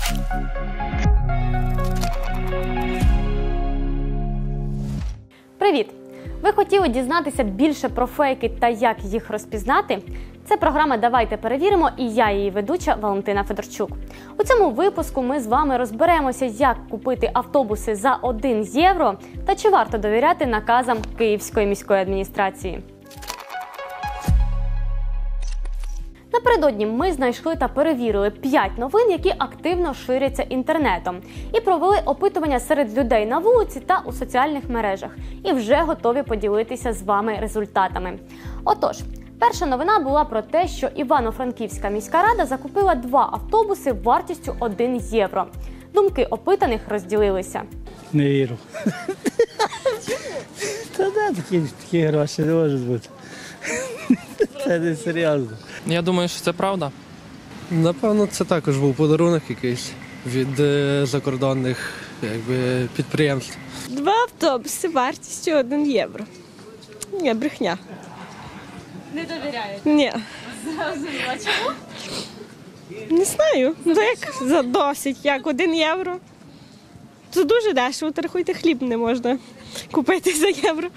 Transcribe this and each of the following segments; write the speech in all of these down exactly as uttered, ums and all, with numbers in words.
Привіт! Ви хотіли дізнатися більше про фейки та як їх розпізнати? Це програма «Давайте перевіримо» і я, її ведуча Валентина Федорчук. У цьому випуску ми з вами розберемося, як купити автобуси за один євро та чи варто довіряти наказам Київської міської адміністрації. Напередодні ми знайшли та перевірили п'ять новин, які активно ширяться інтернетом. І провели опитування серед людей на вулиці та у соціальних мережах. І вже готові поділитися з вами результатами. Отож, перша новина була про те, що Івано-Франківська міська рада закупила два автобуси вартістю один євро. Думки опитаних розділилися. Не вірю. Та да, такі, такі гроші не можуть бути. Це не серйозно. Я думаю, що це правда. Напевно, це також був подарунок якийсь від е, закордонних якби, підприємств. Два автобуси вартістю один євро. Ні, брехня. Не довіряєте? Ні. Зрозуміла. Чому? Не знаю. Ну як за досить, як один євро. Це дуже дешево, то рахуйте, хліб не можна купити за євро.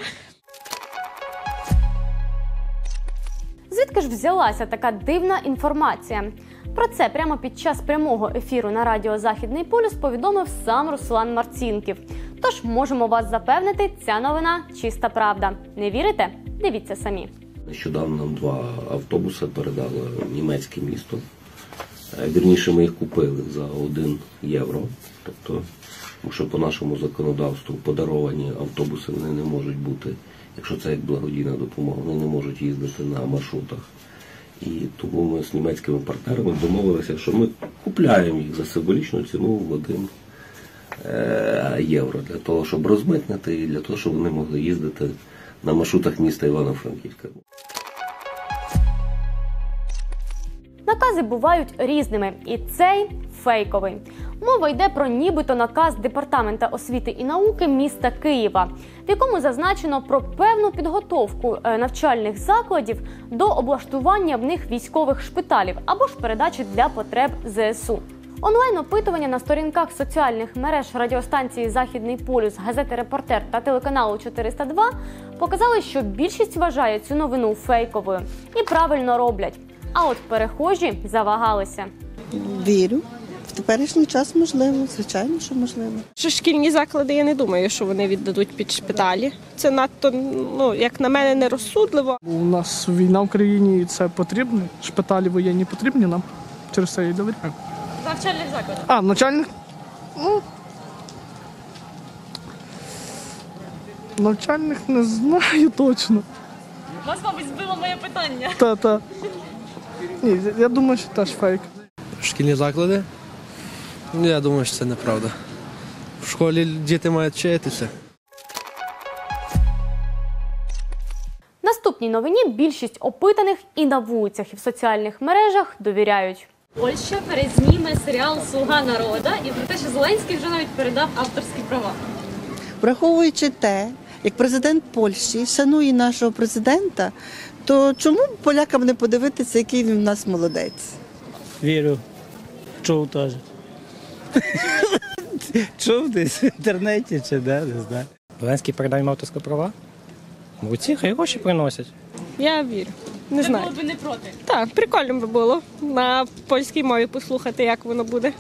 Звідки ж взялася така дивна інформація? Про це прямо під час прямого ефіру на радіо «Західний полюс» повідомив сам Руслан Марцінків. Тож можемо вас запевнити, ця новина – чиста правда. Не вірите? Дивіться самі. Нещодавно нам два автобуси передало німецьке місто. Вірніше, ми їх купили за один євро. Тобто, тому що по нашому законодавству подаровані автобуси вони не можуть бути, якщо це як благодійна допомога, вони не можуть їздити на маршрутах. І тому ми з німецькими партнерами домовилися, що ми купляємо їх за символічну ціну в один євро, для того, щоб розмитнити і для того, щоб вони могли їздити на маршрутах міста Івано-Франківська. Накази бувають різними, і цей – фейковий. Мова йде про нібито наказ Департамента освіти і науки міста Києва, в якому зазначено про певну підготовку навчальних закладів до облаштування в них військових шпиталів або ж передачі для потреб зе ес у. Онлайн-опитування на сторінках соціальних мереж радіостанції «Західний полюс», газети «Репортер» та телеканалу чотириста два показали, що більшість вважає цю новину фейковою. І правильно роблять. А от перехожі завагалися. Вірю. В теперішній час можливо, звичайно, що можливо. Що шкільні заклади, я не думаю, що вони віддадуть під шпиталі. Це надто, ну, як на мене, нерозсудливо. У нас війна в країні і це потрібно. Шпиталі воєнні потрібні нам. Через це і довіряю. Навчальних закладів? А, навчальних? Ну, навчальних не знаю точно. Вас, мабуть, збило моє питання. Та-та. Ні, я думаю, що теж фейк. Шкільні заклади? Я думаю, що це неправда. В школі діти мають вчитися. Наступній новині більшість опитаних і на вулицях, і в соціальних мережах довіряють. Польща перезніме серіал «Слуга народу» і про те, що Зеленський вже навіть передав авторські права. Враховуючи те, як президент Польщі шанує нашого президента, то чому полякам не подивитися, який він у нас молодець? Вірю. Чув теж. Чув десь в інтернеті чи де, не знаю. Зеленський передав їм авторські права? Молодці, хай гроші приносять. Я вірю. Не знаю. Ви було б не проти? Так, прикольно би було на польській мові послухати, як воно буде.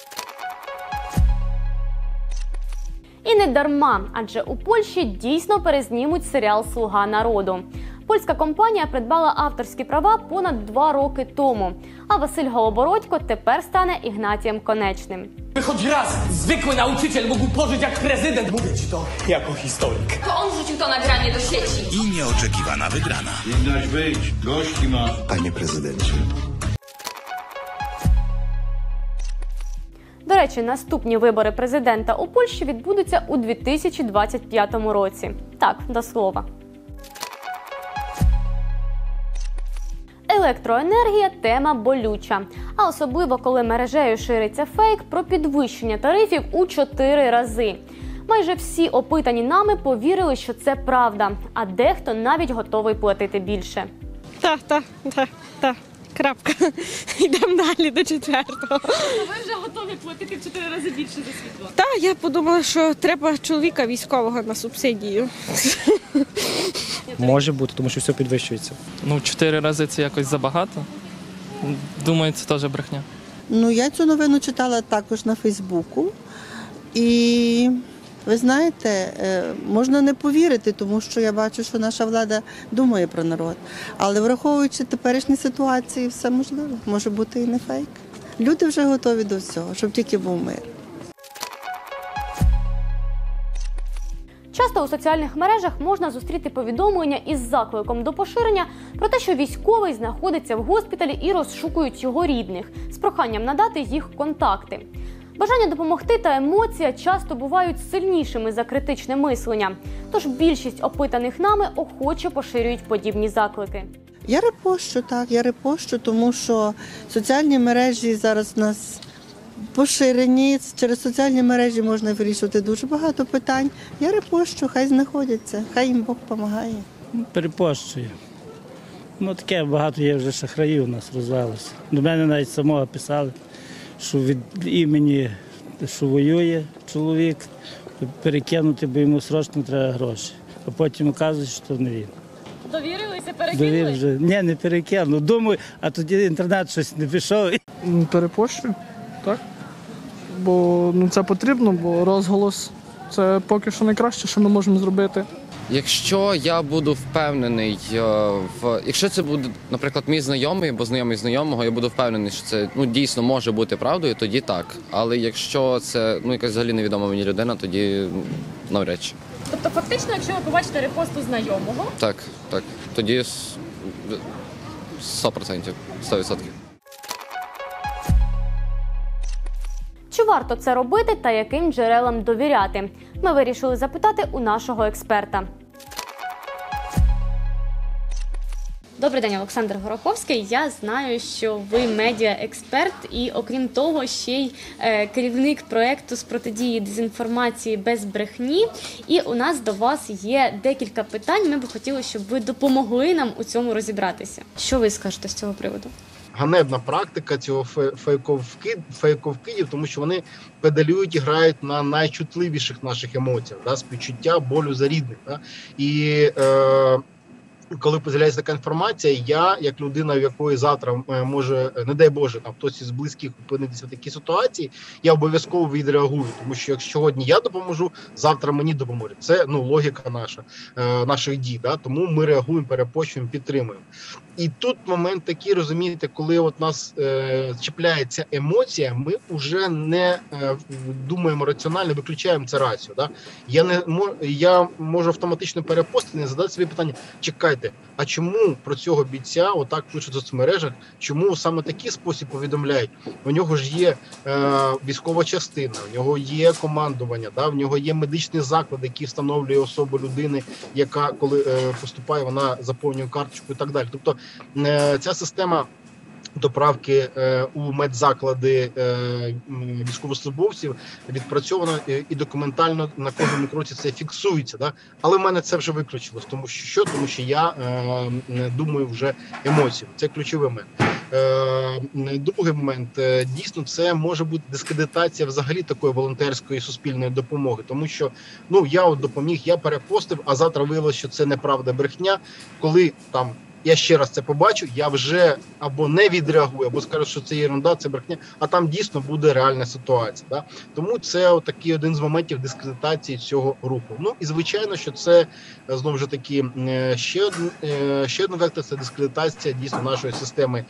І не дарма, адже у Польщі дійсно перезнімуть серіал «Слуга народу». Польська компанія придбала авторські права понад два роки тому. А Василь Голобородько тепер стане Ігнатієм Конечним. Choć raz zwykły nauczyciel mógł pożyć jak prezydent, mówię ci to jako historyk. To on wrzucił to nagranie do sieci. I nieoczekiwana wygrana. Powinnaś być, gości masz. Panie prezydencie. До речі, наступні вибори президента у Польщі відбудуться у дві тисячі двадцять п'ятому році. Так, до слова. Електроенергія – тема болюча. А особливо, коли мережею шириться фейк про підвищення тарифів у чотири рази. Майже всі опитані нами повірили, що це правда, а дехто навіть готовий платити більше. Так, так, так, так. Крапка. Йдемо далі до четвертого. Ви вже готові платити в чотири рази більше за світло? Так, я подумала, що треба чоловіка військового на субсидію. Може бути, тому що все підвищується. Ну, в чотири рази це якось забагато. Думаю, це теж брехня. Ну, я цю новину читала також на Фейсбуку. І ви знаєте, е, можна не повірити, тому що я бачу, що наша влада думає про народ. Але враховуючи теперішні ситуації, все можливо. Може бути і не фейк. Люди вже готові до всього, щоб тільки був мир. Часто у соціальних мережах можна зустріти повідомлення із закликом до поширення про те, що військовий знаходиться в госпіталі і розшукують його рідних з проханням надати їх контакти. Бажання допомогти та емоція часто бувають сильнішими за критичне мислення. Тож більшість опитаних нами охоче поширюють подібні заклики. Я репощу, так, я репощу, тому що соціальні мережі зараз у нас поширені. Через соціальні мережі можна вирішувати дуже багато питань. Я репощу, хай знаходяться, хай їм Бог допомагає. Перепощую. Ну, таке багато є вже шахраїв у нас розвелося. До мене навіть самого писали, що від імені, що воює чоловік, перекинути, бо йому срочно треба гроші. А потім оказується, що не він. Довірилися, перекинули? Довір вже. Ні, не перекинув. Думаю, а тоді інтернет щось не пішов. Перепощую, так. Бо ну, це потрібно, бо розголос – це поки що найкраще, що ми можемо зробити. Якщо я буду впевнений в якщо це буде, наприклад, мій знайомий або знайомий знайомого, я буду впевнений, що це ну дійсно може бути правдою, тоді так. Але якщо це ну якась взагалі невідома мені людина, тоді навряд чи. Тобто, фактично, якщо ви побачите репост у знайомого, так, так, тоді сто відсотків, сто відсотків. Чи варто це робити та яким джерелам довіряти? Ми вирішили запитати у нашого експерта. Добрий день, Олександр Гороховський. Я знаю, що ви медіа-експерт і, окрім того, ще й е, керівник проєкту з протидії дезінформації без брехні. І у нас до вас є декілька питань. Ми б хотіли, щоб ви допомогли нам у цьому розібратися. Що ви скажете з цього приводу? Ганебна практика цього фейковкидів, тому що вони педалюють і грають на найчутливіших наших емоціях, да, співчуття, болю за рідних. Да. І е, коли з'являється така інформація, я, як людина, в якої завтра може, не дай Боже, там хтось із близьких опинитися в такій ситуації, я обов'язково відреагую, тому що якщо сьогодні я допоможу, завтра мені допоможе. Це ну, логіка наша, е, наших дій, да? Тому ми реагуємо, перепощуємо, підтримуємо. І тут момент такий, розумієте, коли от нас е, чіпляється емоція, ми вже не е, думаємо раціонально, виключаємо це рацію. Да? Я, не, я можу автоматично перепостити, не задати собі питання, чекайте, а чому про цього бійця отак пишуть в соцмережах, чому саме такий спосіб повідомляють? У нього ж є е, військова частина, у нього є командування, да? В нього є медичний заклад, який встановлює особу людини, яка коли е, поступає, вона заповнює карточку і так далі. Тобто е, ця система доправки е, у медзаклади е, військовослужбовців відпрацьовано і, і документально на кожному кроці це фіксується. Да? Але в мене це вже виключилось. Тому що, що? Тому що я е, думаю вже емоціями. Це ключовий момент. Е, другий момент. Е, дійсно, це може бути дискредитація взагалі такої волонтерської суспільної допомоги. Тому що ну, я от допоміг, я перепостив, а завтра виявилося, що це неправда, брехня. Коли там я ще раз це побачу, я вже або не відреагую, або скажу, що це ерунда, це брехня, а там дійсно буде реальна ситуація. Да? Тому це такий один з моментів дискредитації цього руху. Ну і звичайно, що це, знову ж таки, ще один, ще один вектор – це дискредитація дійсно нашої системи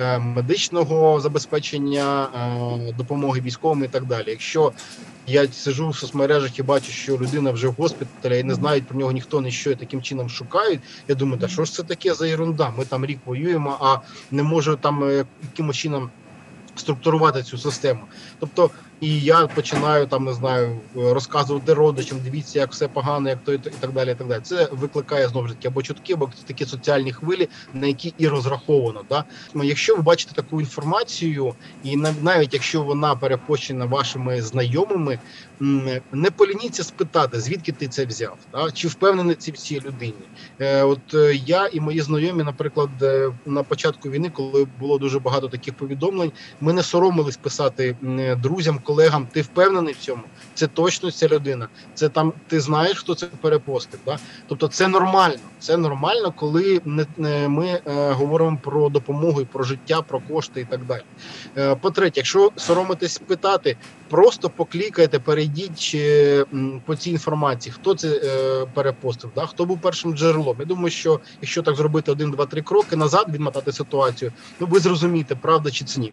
медичного забезпечення, допомоги військовим і так далі. Якщо я сиджу в соцмережах і бачу, що людина вже в госпіталі і не знають про нього ніхто, ні що, і таким чином шукають. Я думаю, та що ж це таке за ерунда? Ми там рік воюємо, а не можу там якимось чином структурувати цю систему. Тобто і я починаю там, не знаю, розказувати родичам, дивіться, як все погано, як то і так далі. І так далі. Це викликає знову ж таки або чутки, або такі соціальні хвилі, на які і розраховано. Да? Якщо ви бачите таку інформацію, і навіть якщо вона перепощена вашими знайомими, не полініться спитати, звідки ти це взяв, да? Чи впевнений ці всі людині. Е, от я і мої знайомі, наприклад, на початку війни, коли було дуже багато таких повідомлень, ми не соромились писати друзям, колегам, ти впевнений в цьому? Це точно ця людина. Це там, ти знаєш, хто це перепостив. Да? Тобто це нормально. Це нормально, коли не, не, ми е, говоримо про допомогу, про життя, про кошти і так далі. Е, по-третє, якщо соромитесь питати, просто поклікайте, перейдіть чи, м, по цій інформації, хто це е, перепостив, да? Хто був першим джерелом. Я думаю, що якщо так зробити один, два, три кроки назад, відмотати ситуацію, ну ви зрозумієте, правда чи це ні.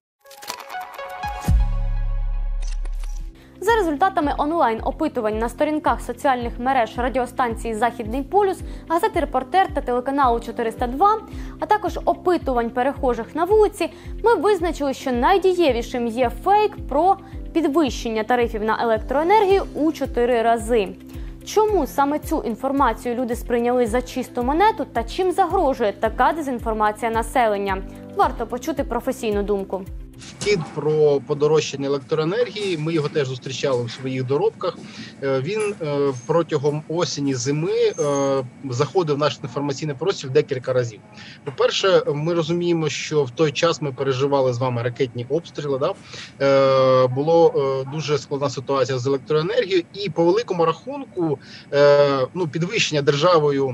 За результатами онлайн-опитувань на сторінках соціальних мереж радіостанції «Західний полюс», газети «Репортер» та телеканалу чотириста два, а також опитувань перехожих на вулиці, ми визначили, що найдієвішим є фейк про підвищення тарифів на електроенергію у чотири рази. Чому саме цю інформацію люди сприйняли за чисту монету та чим загрожує така дезінформація населення? Варто почути професійну думку. Вхід про подорожчання електроенергії, ми його теж зустрічали в своїх доробках. Він протягом осені-зими заходив в наш інформаційний простір декілька разів. По-перше, ми розуміємо, що в той час ми переживали з вами ракетні обстріли. Да? Було дуже складна ситуація з електроенергією і по великому рахунку ну, підвищення державою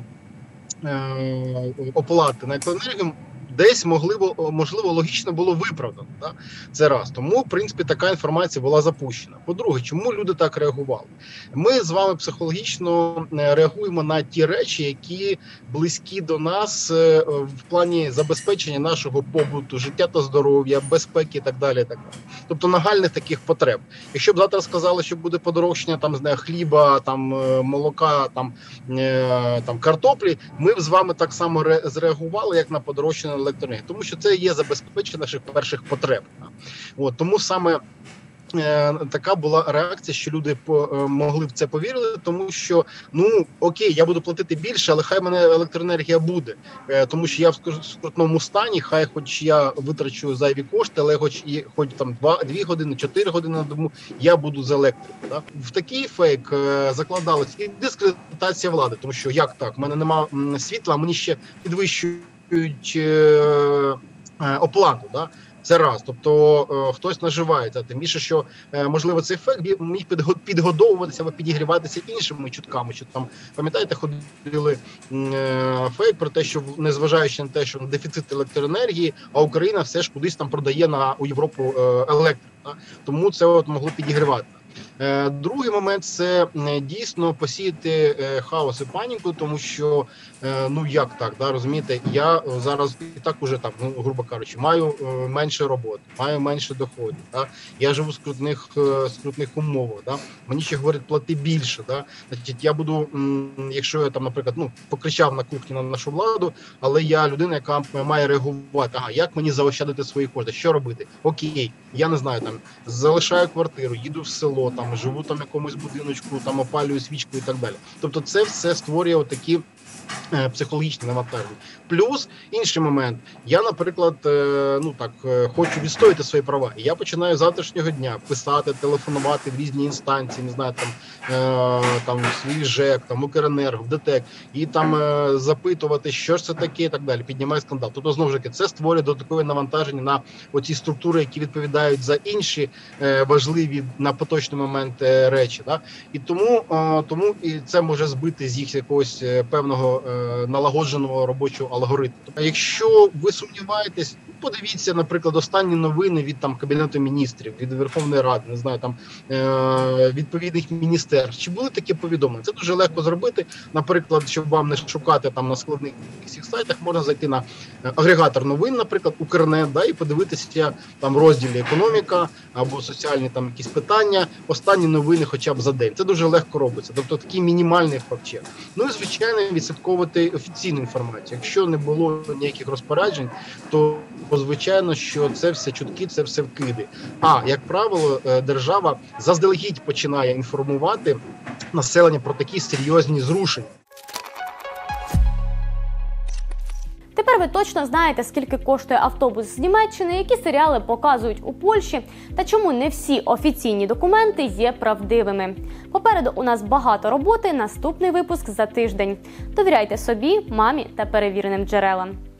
оплати на електроенергію десь можливо, можливо логічно було виправдано. Да? Це раз. Тому, в принципі, така інформація була запущена. По-друге, чому люди так реагували? Ми з вами психологічно реагуємо на ті речі, які близькі до нас в плані забезпечення нашого побуту, життя та здоров'я, безпеки і так далі. І так далі. Тобто нагальних таких потреб. Якщо б завтра сказали, що буде подорожчання там, знає, хліба, там, молока, там, там, картоплі, ми б з вами так само зреагували, як на подорожчання електроенергії, тому що це є забезпечення наших перших потреб. От, тому саме е, така була реакція, що люди по, е, могли в це повірити, тому що, ну, окей, я буду платити більше, але хай мене електроенергія буде, е, тому що я в скрутному стані, хай хоч я витрачу зайві кошти, але хоч і хоч там два, дві години, чотири години на добу, я буду з електрику. Да? В такий фейк е, закладалась і дискредитація влади, тому що як так, в мене нема світла, а мені ще підвищують оплату, да? Це раз. Тобто е, хтось наживається. Тим більше, що е, можливо цей ефект міг підгодовуватися або підігріватися іншими чутками. Що там, пам'ятаєте, ходили е, фейк про те, що незважаючи на те, що дефіцит електроенергії, а Україна все ж кудись там продає на у Європу е, електрику. Да? Тому це от могло підігрівати. Е, другий момент – це е, дійсно посіяти е, хаос і паніку, тому що, е, ну як так, да, розумієте, я зараз і так уже там, ну, грубо кажучи, маю е, менше роботи, маю менше доходів, да, я живу в скрутних, е, скрутних умовах, да, мені ще говорять, плати більше, да, значить, я буду, м, якщо я там, наприклад, ну, покричав на кухні на нашу владу, але я людина, яка має реагувати, ага, як мені заощадити свої кошти, що робити, окей, я не знаю, там, залишаю квартиру, їду в село, там, живу там в якомусь будиночку, там опалюю свічку і так далі. Тобто це все створює отакі е, психологічні навантаження. Плюс інший момент. Я, наприклад, е, ну так, е, хочу відстояти свої права. І я починаю з завтрашнього дня писати, телефонувати в різні інстанції, не знаю, там, е, там свій ЖЕК, там Укренерго, ДТЕК, і там е, запитувати, що ж це таке і так далі. Піднімає скандал. Тобто, знову ж таки, це створює додаткове навантаження на оці структури, які відповідають за інші е, важливі на поточний момент е, речі. Да? І тому, е, тому і це може збити з їх якогось е, певного е, налагодженого робочого алгоритму. Тобто, якщо ви сумніваєтесь, подивіться, наприклад, останні новини від там Кабінету міністрів, від Верховної Ради, не знаю, там е- відповідних міністерств. Чи були такі повідомлення? Це дуже легко зробити. Наприклад, щоб вам не шукати там на складних всіх сайтах, можна зайти на агрегатор новин, наприклад, Укрнет, да, і подивитися там розділі економіка або соціальні там якісь питання, останні новини хоча б за день. Це дуже легко робиться. Тобто такий мінімальний факт-чек. Ну і звичайно, відсотково використовувати офіційну інформацію. Якщо не було ніяких розпоряджень, то звичайно, що це все чутки, це все вкиди. А, як правило, держава заздалегідь починає інформувати населення про такі серйозні зрушення. Тепер ви точно знаєте, скільки коштує автобус з Німеччини, які серіали показують у Польщі та чому не всі офіційні документи є правдивими. Попереду у нас багато роботи, наступний випуск за тиждень. Довіряйте собі, мамі та перевіреним джерелам.